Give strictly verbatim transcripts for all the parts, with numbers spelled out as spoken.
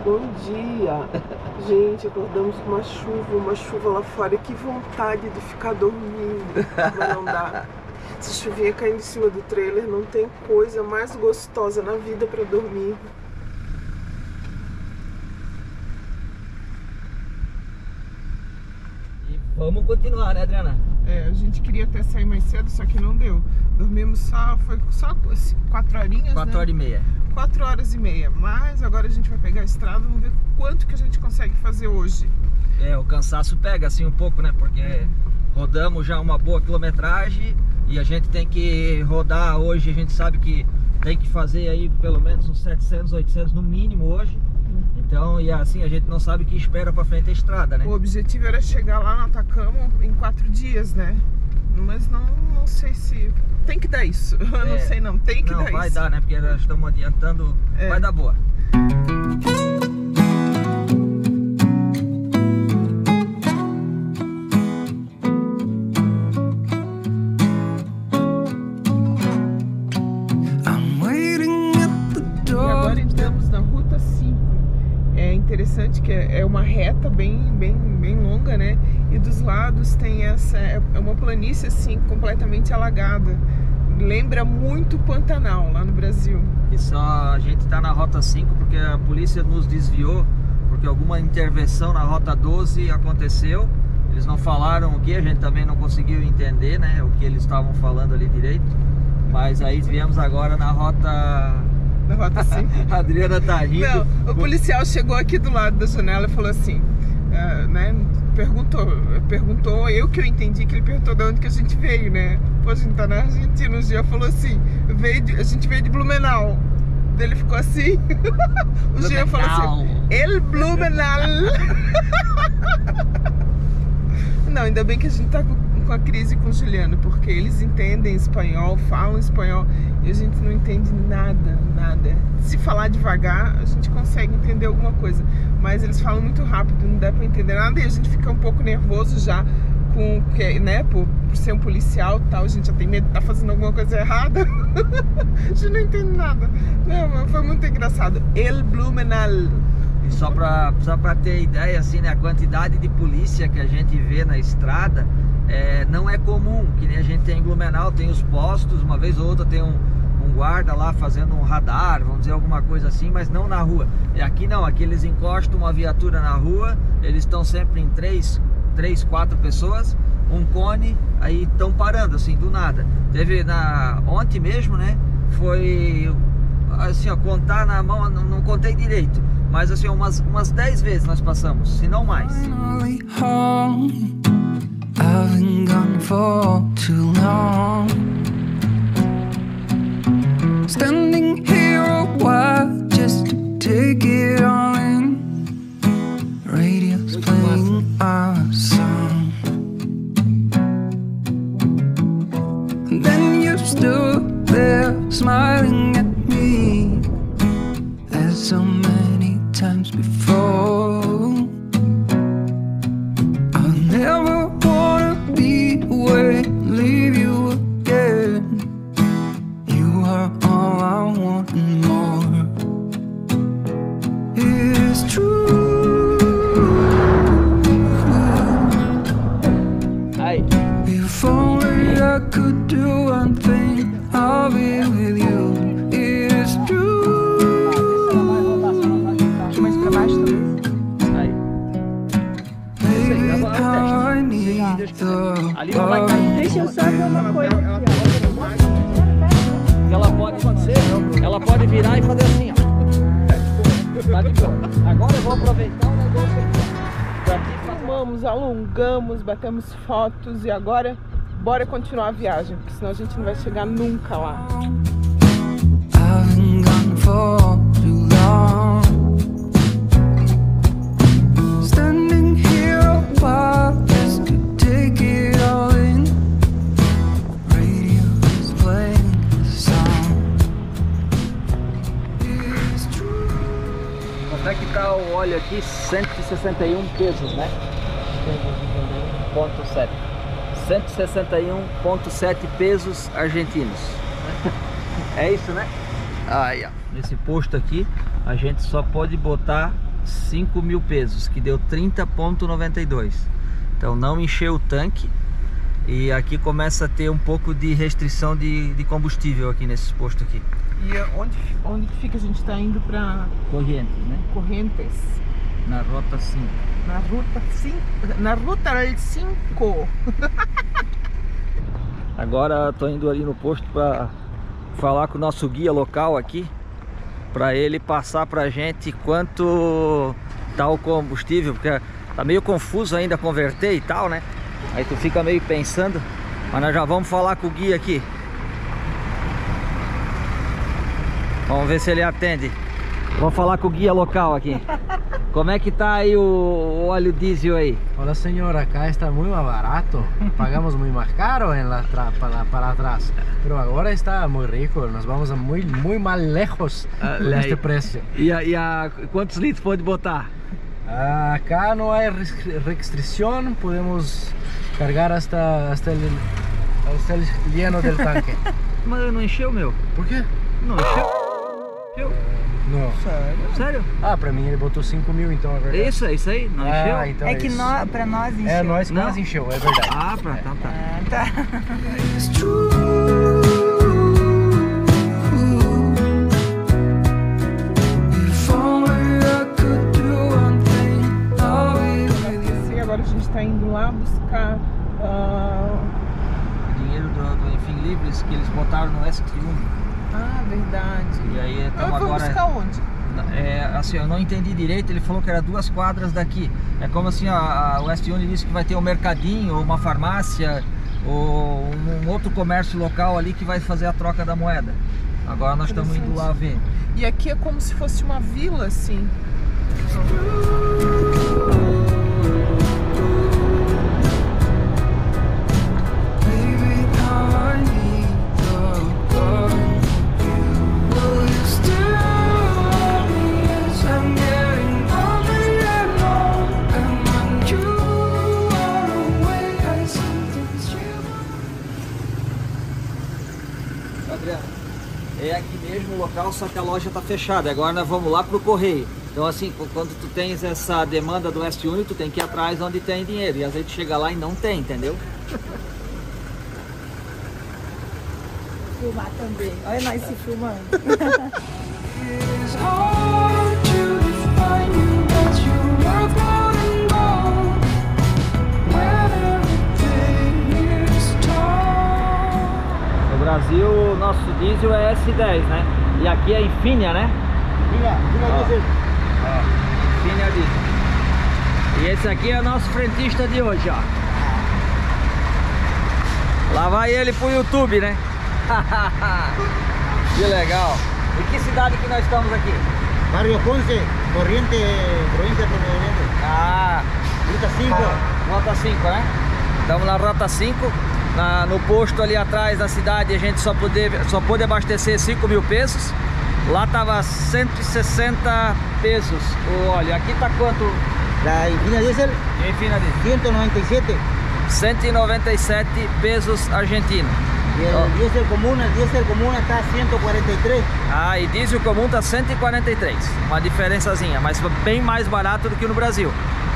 Bom dia. Gente, acordamos com uma chuva, uma chuva lá fora. Que vontade de ficar dormindo, mas não dá. Se chuvinha caindo em cima do trailer, não tem coisa mais gostosa na vida para dormir. E vamos continuar, né, Adriana? É, a gente queria até sair mais cedo, só que não deu. Dormimos só, foi só quatro horinhas, Quatro né? horas e meia. Quatro horas e meia. Mas agora a gente vai pegar a estrada, vamos ver quanto que a gente consegue fazer hoje. É, o cansaço pega assim um pouco, né? Porque é. rodamos já uma boa quilometragem e a gente tem que rodar hoje, a gente sabe que tem que fazer aí pelo menos uns setecentos, oitocentos no mínimo hoje. Então, e assim, a gente não sabe o que espera pra frente a estrada, né? O objetivo era chegar lá no Atacama em quatro dias, né? Mas não, não sei se... Tem que dar isso. Eu é. não sei não, tem que não, dar isso. Não, vai dar, né? Porque nós estamos adiantando, é. vai dar boa. Interessante que é uma reta bem, bem, bem longa, né? E dos lados tem essa, é uma planície assim completamente alagada. Lembra muito Pantanal lá no Brasil. E só a gente tá na rota cinco porque a polícia nos desviou, porque alguma intervenção na rota doze aconteceu. Eles não falaram o que, a gente também não conseguiu entender, né? O que eles estavam falando ali direito. Mas aí viemos agora na rota... Na rota cinco. A Adriana tá rindo. Não, o policial chegou aqui do lado da janela e falou assim, uh, né, perguntou, perguntou, eu que eu entendi que ele perguntou de onde que a gente veio, né? Pô, a gente tá na Argentina, um dia falou assim, veio de, a gente veio de Blumenau. Ele ficou assim, o Jean falou assim, El Blumenau. Não, ainda bem que a gente tá com, com a crise com o Juliano, porque eles entendem espanhol, falam espanhol, e a gente não entende nada, nada. Se falar devagar, a gente consegue entender alguma coisa, mas eles falam muito rápido, não dá pra entender nada, e a gente fica um pouco nervoso já, com, né, por, por ser um policial e tal, a gente já tem medo de estar tá fazendo alguma coisa errada. A gente não entende nada. Não, foi muito engraçado. El Blumenau. E só pra, só pra ter ideia, assim, né, a quantidade de polícia que a gente vê na estrada é, não é comum, que nem a gente tem em Blumenau, tem os postos, uma vez ou outra tem um, um guarda lá fazendo um radar, vamos dizer alguma coisa assim, mas não na rua. E aqui não, aqui eles encostam uma viatura na rua, eles estão sempre em três, três, quatro pessoas, um cone, aí estão parando assim, do nada. Teve na, ontem mesmo, né, foi assim, ó, contar na mão, não, não contei direito, mas assim, umas, umas dez vezes nós passamos, se não mais. I've been gone for too long. Standing here a while just to take it all in. Radio's playing our song. And then you stood there smiling at me, as so many times before. I'll never wanna be away, leave you again. You are all I want and more. It's true. Ai. If only I could do one thing, I'll be with you. It's true. Mais pra baixo também. Aí. Baby, how I need the Ali não vai cair. Deixa eu só ver uma coisa aqui, Ela pode fazer, ela pode virar e fazer assim, ó. Tá de boa. Agora eu vou aproveitar o negócio aqui. Filmamos, alongamos, batemos fotos e agora bora continuar a viagem, porque senão a gente não vai chegar nunca lá. I've been gone for too long. Standing here a while just to take it all in. Radio's playing the song. It's true. Quanto é que tá o óleo aqui? cento e sessenta e um pesos, né? Ponto sete. cento e sessenta e um vírgula sete pesos argentinos. É isso, né? Aí, ó. Nesse posto aqui, a gente só pode botar cinco mil pesos, que deu trinta vírgula noventa e dois. Então não encheu o tanque. E aqui começa a ter um pouco de restrição de, de combustível aqui nesse posto aqui. E onde, onde que fica? A gente está indo para Corrientes, né? Corrientes. Na rota cinco. Na ruta cinco. Na ruta cinco. Agora tô indo ali no posto para falar com o nosso guia local aqui, para ele passar pra gente quanto tá o combustível, porque tá meio confuso ainda converter e tal, né? Aí tu fica meio pensando, mas nós já vamos falar com o guia aqui. Vamos ver se ele atende. Vamos falar com o guia local aqui. Como é que tá aí o, o óleo diesel aí? Hola señor, acá está muy más barato. Pagamos muy más caro en la para, para atrás. Pero ahora está muy rico. Nos vamos a muy, muy más lejos Ah, con aí. este precio. E a, e a quantos litros pode botar? Acá no hay res- restricción. Podemos cargar hasta, hasta, el, hasta el lleno del tanque. Mas não encheu, meu. ¿Por qué? Não encheu. Encheu. No. Sério? Ah, para mim ele botou cinco mil, então é verdade. Isso, é isso aí? Não encheu? Ah, então É é que isso. nó, pra nós encheu. É, nós Não. quase encheu, é verdade. Ah, pra, então tá. Ah, tá. It's true. If only I could do one thing, I'll be with you. E agora a gente está indo lá buscar. ah, Dinheiro do, do Enfim Livres que eles botaram no S um. Ah, verdade. E aí Eu estamos vou agora. buscar onde? É, assim, eu não entendi direito, ele falou que era duas quadras daqui. É como assim, a, a West Union disse que vai ter um mercadinho, ou uma farmácia, ou um, um outro comércio local ali que vai fazer a troca da moeda. Agora nós estamos indo lá ver. E aqui é como se fosse uma vila, assim. Baby, now I need the loving you. Will you still love me as I'm getting older and old? And when you are away, I sometimes dream. Adriano, é aqui mesmo o local, só que a loja está fechada. Agora nós vamos lá pro correio. Então assim, quando tu tens essa demanda do West Union, tu tem que ir atrás onde tem dinheiro. E às vezes tu chega lá e não tem, entendeu? Filmar também. Olha nós se filmando. It's hard to define you, but you're worth more than gold. When everything is torn. No Brasil, o nosso diesel é S dez, né? E aqui é Infinia, né? Ó. Ó, Infinia diesel. E esse aqui é o nosso frentista de hoje, ó. Lá vai ele pro YouTube, né? Que legal. E que cidade que nós estamos aqui? Barrio Ponce, Corriente, provincia de Nuevo León. Ah, Ruta cinco. Rota cinco, né? Estamos na Rota cinco. Na, no posto ali atrás da cidade a gente só pôde, só pôde abastecer cinco mil pesos. Lá tava cento e sessenta pesos o óleo. Aqui tá quanto? La Infinia Diesel, Enfim, Nadir. ciento noventa y siete. cento e noventa e sete pesos argentinos. Y el Oh. diésel común, el diésel común está a ciento cuarenta y tres. Ah, e diesel comum tá cento e quarenta e três. Uma diferençazinha, mas bem mais barato do que no Brasil.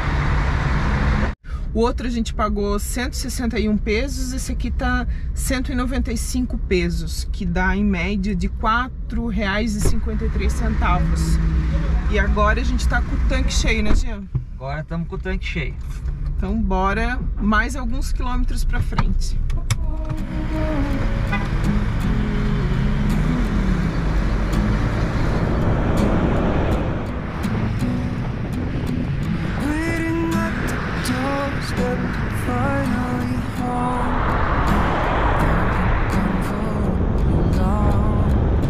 O outro a gente pagou cento e sessenta e um pesos, esse aqui tá cento e noventa e cinco pesos, que dá em média de quatro reais e cinquenta e três centavos. E agora a gente tá com o tanque cheio, né, Jean? Agora estamos com o tanque cheio. Então bora mais alguns quilômetros pra frente. Waiting at the doorstep, finally home. Been for long.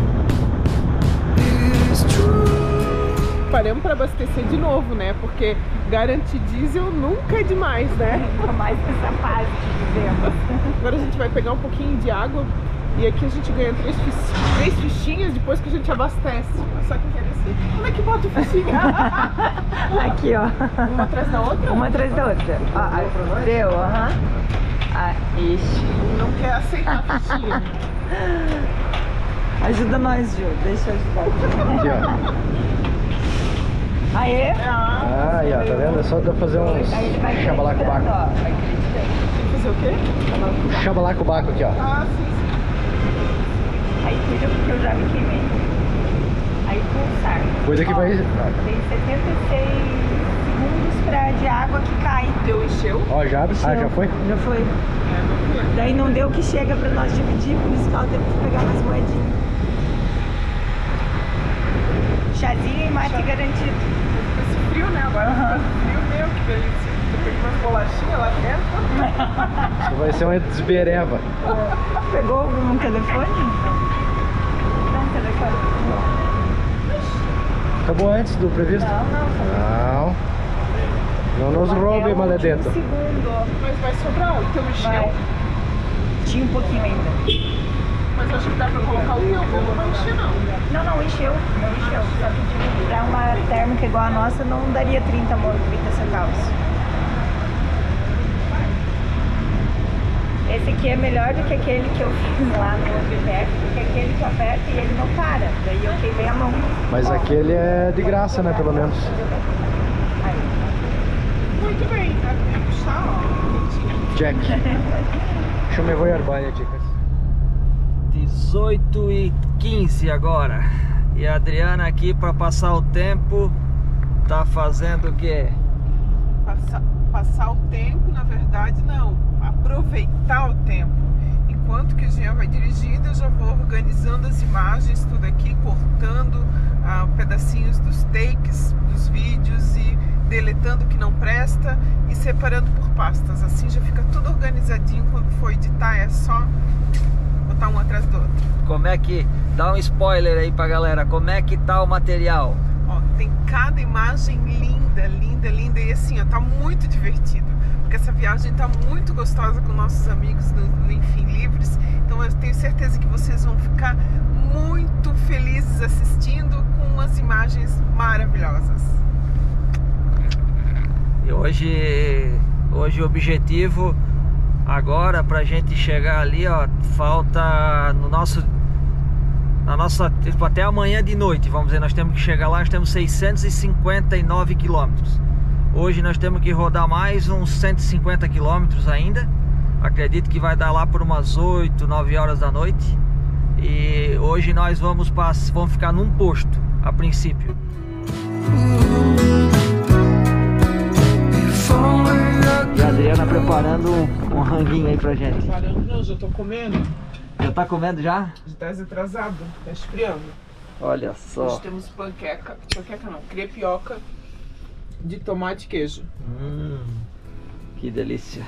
It is true. Paramos para abastecer de novo, né? Porque garantir diesel nunca é demais, né? Ainda mais nessa fase que vivemos. Agora a gente vai pegar um pouquinho de água e aqui a gente ganha três, fic- três fichinhas depois que a gente abastece. Só que quer dizer, como é que bota a fichinha? Aqui, ó. Uma atrás da outra? Uma atrás da outra. Ó, ó, deu, aham. Ah, ixi. Não quer aceitar a fichinha. Ajuda nós, Ju. Deixa eu ajudar. Aê! Ah, aí, ó, tá vendo? É só pra fazer uns Aí ele vai chabalacobaco. acreditando, ó. Vai acreditando. Tem que fazer o quê? Chabalacobaco aqui, ó. Ah, sim, sim. Aí cuida porque eu já me queimei. Aí pulsar. Coisa que Ó, vai... Tem setenta e seis segundos pra de água que cai. Deu, encheu? Ó, já, ah, já foi? Já foi. É, não foi. Daí não deu que chega pra nós dividir, por isso que ela teve que pegar mais moedinha. Chazinho e mate garantido. Fica esse frio, né? Agora fica frio meu, que delícia. Eu peguei umas bolachinhas lá dentro. Isso vai ser uma desbereva. Pegou algum telefone? Não, telefone. Acabou antes do previsto? Não, não. Não. Não nos roube, mal dentro. Um segundo. Mas vai sobrar, o teu encheu. Vai. Tinha um pouquinho ainda. Mas acho que dá pra colocar o teu, não vai encher não. Não, não, encheu. Não encheu. Só que pra uma térmica igual a nossa não daria trinta, trinta centavos. Esse aqui é melhor do que aquele que eu fiz lá no Amperto, porque aquele que aperta e ele não para. Daí eu queimei a mão. Mas aquele é de graça, né, pelo menos. Muito bem, tá? Tem que puxar, ó. Jack. Deixa eu me voy banho, chicas. dezoito e quinze agora. E a Adriana aqui para passar o tempo tá fazendo o quê? Passar, passar o tempo, na verdade, não. Aproveitar o tempo. Enquanto que o Jean vai dirigindo, eu já vou organizando as imagens, tudo aqui, cortando ah, pedacinhos dos takes, dos vídeos e deletando o que não presta e separando por pastas. Assim já fica tudo organizadinho. Quando for editar é só botar um atrás do outro. Como é que... Dá um spoiler aí pra galera, como é que tá o material? Ó, tem cada imagem linda, linda, linda e assim, ó, tá muito divertido. Porque essa viagem tá muito gostosa com nossos amigos do, do Enfim Livres. Então eu tenho certeza que vocês vão ficar muito felizes assistindo com as imagens maravilhosas. E hoje, hoje o objetivo agora pra gente chegar ali, ó, falta no nosso, na nossa, tipo, até amanhã de noite, vamos dizer, nós temos que chegar lá, nós temos seiscentos e cinquenta e nove quilômetros. Hoje nós temos que rodar mais uns cento e cinquenta quilômetros ainda. Acredito que vai dar lá por umas oito, nove horas da noite. E hoje nós vamos, vamos ficar num posto, a princípio. E a Adriana preparando um, um ranguinho aí pra gente. Parando, não, já tô comendo. Já tá comendo já? Já tá atrasado, tá esfriando. Olha Nós só. temos panqueca, panqueca não, crepioca de tomate e queijo. Hum, que delícia.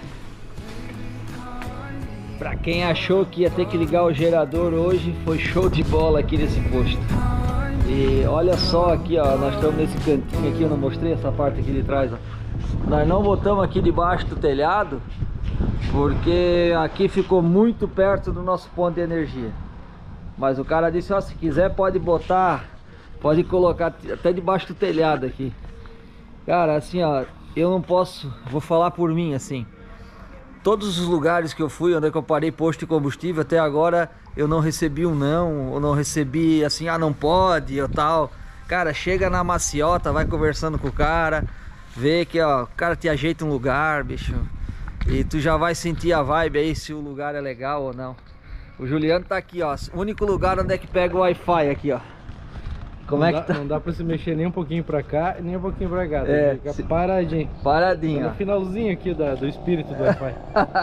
Pra quem achou que ia ter que ligar o gerador hoje, foi show de bola aqui nesse posto. E olha só aqui, ó, nós estamos nesse cantinho aqui, eu não mostrei essa parte aqui de trás, ó. Nós não botamos aqui debaixo do telhado, porque aqui ficou muito perto do nosso ponto de energia. Mas o cara disse, ó, se quiser pode botar, pode colocar até debaixo do telhado aqui. Cara, assim, ó, eu não posso, vou falar por mim, assim. Todos os lugares que eu fui, onde eu parei posto de combustível, até agora eu não recebi um não, ou não recebi assim, ah, não pode, ou tal. Cara, chega na maciota, vai conversando com o cara, vê que, ó, o cara te ajeita um lugar, bicho. E tu já vai sentir a vibe aí, se o lugar é legal ou não. O Juliano tá aqui, ó, o único lugar onde é que pega o Wi-Fi aqui, ó. Como não é dá, que tá? Não dá pra se mexer nem um pouquinho pra cá, nem um pouquinho pra cá. É, Fica se... paradinho. Paradinho, No ó. finalzinho aqui da, do espírito do Wi-Fi.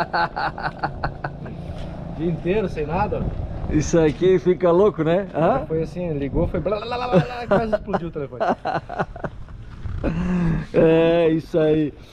O dia inteiro sem nada, ó. Isso aqui fica louco, né? Hã? Foi assim, ligou, foi blá, blá, blá, blá, quase explodiu o telefone. É, isso aí.